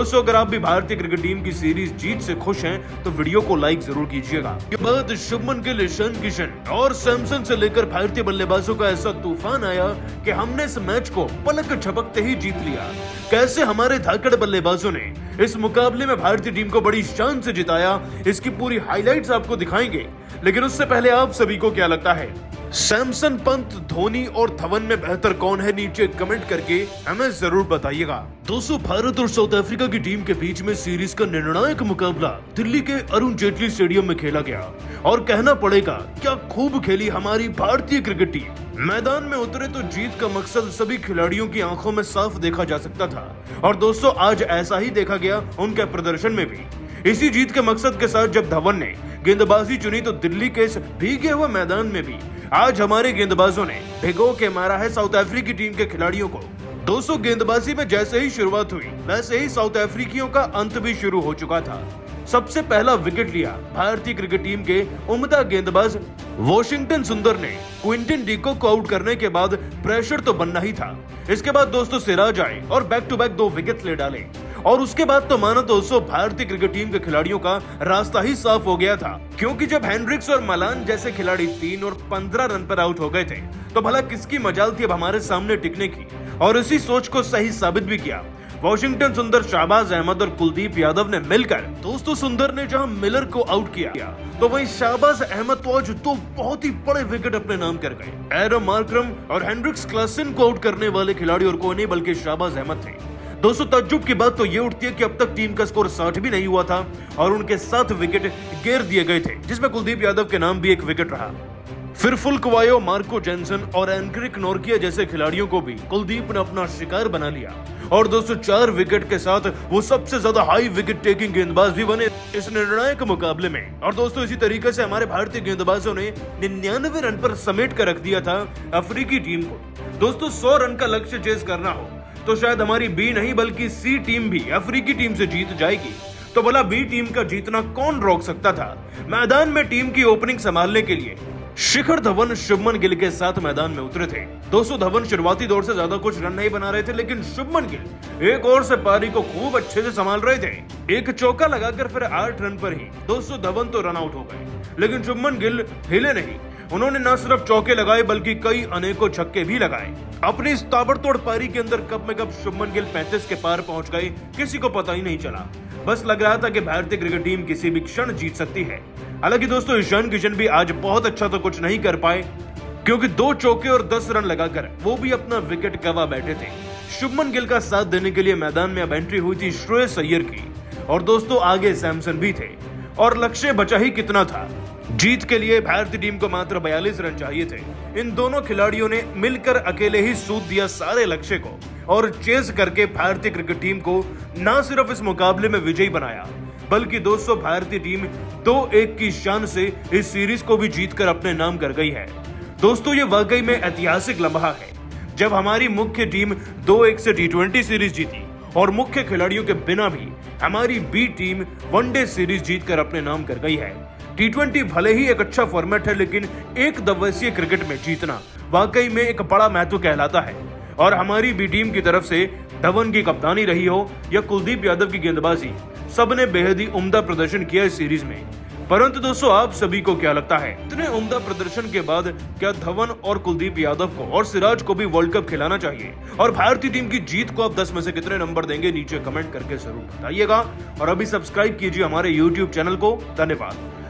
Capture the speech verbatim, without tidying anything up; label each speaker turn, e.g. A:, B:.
A: दोस्तों अगर आप भी भारतीय क्रिकेट टीम की सीरीज जीत से खुश हैं तो वीडियो को लाइक जरूर कीजिएगा। के बाद शुभमन गिल, ईशान किशन और सैमसन से लेकर भारतीय बल्लेबाजों का ऐसा तूफान आया कि हमने इस मैच को पलक झपकते ही जीत लिया। कैसे हमारे धाकड़ बल्लेबाजों ने इस मुकाबले में भारतीय टीम को बड़ी शान से जिताया, इसकी पूरी हाइलाइट्स आपको दिखाएंगे। लेकिन उससे पहले आप सभी को क्या लगता है, सैमसन, पंत, धोनी और धवन में बेहतर कौन है? नीचे कमेंट करके हमें जरूर बताइएगा। दोस्तों भारत और साउथ अफ्रीका की टीम के बीच में सीरीज का निर्णायक मुकाबला दिल्ली के अरुण जेटली स्टेडियम में खेला गया और कहना पड़ेगा क्या खूब खेली हमारी भारतीय क्रिकेट टीम। मैदान में उतरे तो जीत का मकसद सभी खिलाड़ियों की आंखों में साफ देखा जा सकता था और दोस्तों आज ऐसा ही देखा गया उनके प्रदर्शन में भी। इसी जीत के मकसद के साथ जब धवन ने गेंदबाजी चुनी तो दिल्ली के इस भीगे हुए मैदान में भी आज हमारे गेंदबाजों ने भिगो के मारा है साउथ अफ्रीकी टीम के खिलाड़ियों को। दोस्तों गेंदबाजी में जैसे ही शुरुआत हुई वैसे ही साउथ अफ्रीकियों का अंत भी शुरू हो चुका था। सबसे पहला विकेट लिया भारतीय क्रिकेट टीम के उम्दा गेंदबाज वॉशिंगटन सुंदर ने। क्विंटन डिकॉक को आउट करने के बाद प्रेशर तो बनना ही था। इसके बाद दोस्तों सिराज आए और बैक टू बैक दो विकेट ले डाले और उसके बाद तो मानो दोस्तों भारतीय क्रिकेट टीम के खिलाड़ियों का रास्ता ही साफ हो गया था, क्योंकि जब हेनरिक्स और मलान जैसे खिलाड़ी तीन और पंद्रह रन पर आउट हो गए थे तो भला किसकी मजाल थी अब हमारे सामने टिकने की। और इसी सोच को सही साबित भी किया। वॉशिंगटन सुंदर, शाहबाज अहमद और कुलदीप यादव ने मिलकर, दोस्तों सुंदर ने जहां मिलर को आउट किया तो वहीं शाहबाज अहमद तो आज दो बहुत ही बड़े विकेट अपने नाम कर गए। एडम मार्करम और हेनरिक्स क्लासन को आउट करने वाले खिलाड़ी और कोई नहीं बल्कि शाहबाज अहमद थे। दोस्तों ताज्जुब की बात तो ये उठती है कि अब तक टीम का स्कोर साठ भी नहीं हुआ था और उनके सात विकेट गिर दिए गए थे, जिसमें कुलदीप यादव के नाम भी एक विकेट रहा। फिर फुलकवायो, मार्को जेनसन और एनक्रिक नोर्किया जैसे खिलाड़ियों को भी कुलदीप ने अपना शिकार बना लिया और दोस्तों चार विकेट के साथ वो सबसे ज्यादा हाई विकेट टेकिंग गेंदबाज भी बने इस निर्णायक मुकाबले में। और दोस्तों इसी तरीके से हमारे भारतीय गेंदबाजों ने निन्यानवे रन पर समेट कर रख दिया था अफ्रीकी टीम को। दोस्तों सौ रन का लक्ष्य चेज करना हो तो शायद हमारी बी नहीं बल्कि सी टीम भी अफ्रीकी टीम से जीत जाएगी। तो भला बी टीम का जीतना कौन रोक सकता था? मैदान में टीम की ओपनिंग संभालने के लिए शिखर धवन शुभमन गिल के साथ मैदान में उतरे थे। दोस्तों धवन शुरुआती दौर से ज्यादा कुछ रन नहीं बना रहे थे, लेकिन शुभमन गिल एक ओर से पारी को खूब अच्छे से संभाल रहे थे। एक चौका लगाकर फिर आठ रन पर ही दोस्तों धवन तो रन आउट हो गए, लेकिन शुभमन गिल हिले नहीं। उन्होंने न सिर्फ चौके लगाए बल्कि कई अनेकों छक्के भी लगाए। अपनी इस ताबड़तोड़ पारी के अंदर कब में कब शुभमन गिल पैंतीस के पार पहुंच गए किसी को पता ही नहीं चला। बस लग रहा था कि भारतीय क्रिकेट टीम किसी भी क्षण जीत सकती है। हालांकि दोस्तों ईशान किशन भी आज बहुत अच्छा तो कुछ नहीं कर पाए, क्योंकि दो चौके और दस रन लगाकर वो भी अपना विकेट गंवा बैठे थे। शुभमन गिल का साथ देने के लिए मैदान में अब एंट्री हुई थी श्रेयस अय्यर की और दोस्तों आगे सैमसन भी थे और लक्ष्य बचा ही कितना था। जीत के लिए भारतीय टीम को मात्र बयालीस रन चाहिए थे। इन दोनों खिलाड़ियों ने मिलकर अकेले ही सूद दिया सारे लक्ष्य को और चेस करके भारतीय क्रिकेट टीम को न सिर्फ इस मुकाबले में विजयी बनाया बल्कि दोस्तों भारतीय टीम दो एक की शान से इस सीरीज को भी जीतकर अपने नाम कर गई है। दोस्तों ये वाकई में ऐतिहासिक लम्हा है जब हमारी मुख्य टीम दो एक से टी ट्वेंटी सीरीज जीती और मुख्य खिलाड़ियों के बिना भी हमारी बी टीम वनडे सीरीज जीतकर अपने नाम कर गई है। टी ट्वेंटी भले ही एक अच्छा फॉर्मेट है, लेकिन एक दिवसीय क्रिकेट में जीतना वाकई में एक बड़ा महत्व कहलाता है। और हमारी बी टीम की तरफ से धवन की कप्तानी रही हो या कुलदीप यादव की गेंदबाजी, सबने बेहद ही उम्दा प्रदर्शन किया इस सीरीज में। परंतु दोस्तों आप सभी को क्या लगता है, इतने उम्दा प्रदर्शन के बाद क्या धवन और कुलदीप यादव को और सिराज को भी वर्ल्ड कप खिलाना चाहिए? और भारतीय टीम की जीत को आप दस में से कितने नंबर देंगे नीचे कमेंट करके जरूर बताइएगा और अभी सब्सक्राइब कीजिए हमारे यूट्यूब चैनल को। धन्यवाद।